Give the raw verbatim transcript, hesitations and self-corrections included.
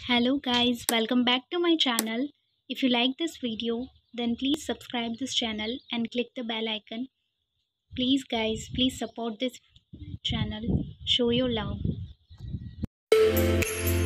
Hello guys, welcome back to my channel. If you like this video, then please subscribe this channel and click the bell icon. Please guys, please support this channel. Show your love.